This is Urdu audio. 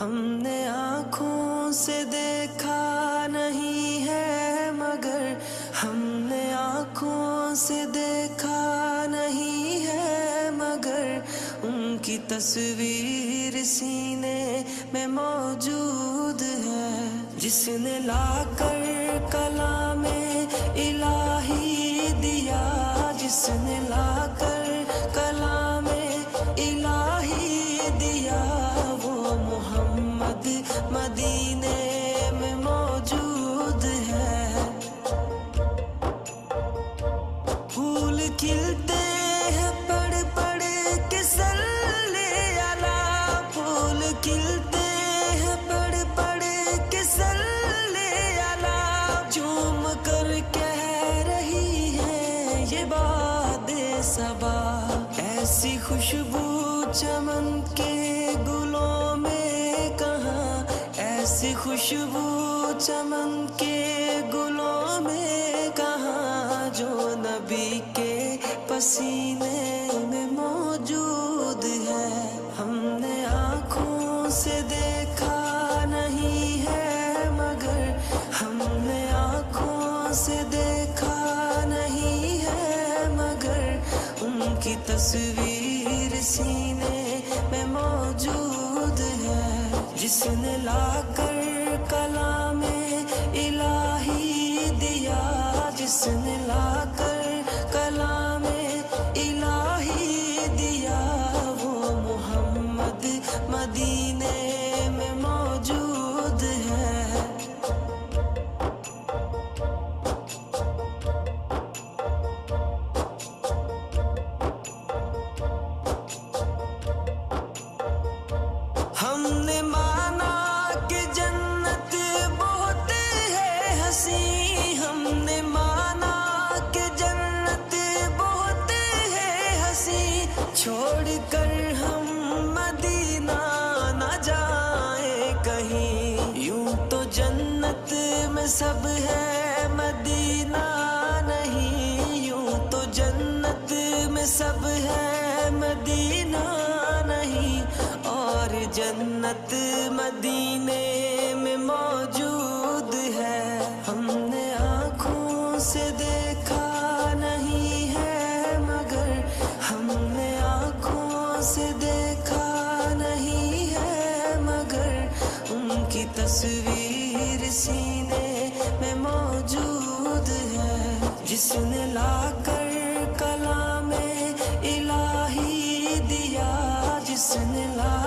ہم نے آنکھوں سے دیکھا نہیں ہے مگر ہم نے آنکھوں سے دیکھا نہیں ہے مگر ان کی تصویر سینے میں موجود ہے، جس نے لا کر کلام الہی دیا، جس نے لا کر کلام الہی دیا، وہ محمد مدینے میں موجود ہے۔ پھول کھلتے ہیں پڑھ پڑھ کے صلی علی، پھول کھلتے ہیں پڑھ پڑھ کے صلی علی، جھوم کر کہہ رہی ہے یہ باد صبا، ایسی خوشبو چمن کے گلوں میں کہاں، ایسی خوشبو چمن کے گلوں میں کہاں، جو نبی کے پسینے میں موجود ہے۔ ہم نے آنکھوں سے دیکھا نہیں ہے مگر ہم نے آنکھوں سے دیکھا نہیں ہے مگر ان کی تصویر سینے میں موجود ہے، جس نے لا کر کلام الہی دیا، جس نے لا کر کلام الہی دیا، وہ محمد مدینے میں موجود ہے۔ ہم نے مانا کہ جنت بہت ہے حسین، ہم نے مانا کہ جنت بہت ہے حسین، چھوڑ کر ہم مدینہ نہ جائیں کہیں، یوں تو جنت میں سب ہے مدینہ نہیں، یوں تو جنت میں سب ہے مدینہ نہیں، اور جنت مدینے میں موجود ہے۔ ہم نے آنکھوں سے دیکھا نہیں ہے مگر ہم نے آنکھوں سے دیکھا نہیں ہے مگر ان کی تصویر سینے میں موجود ہے، جس نے لا کر کلام الہی دیا، جس نے لا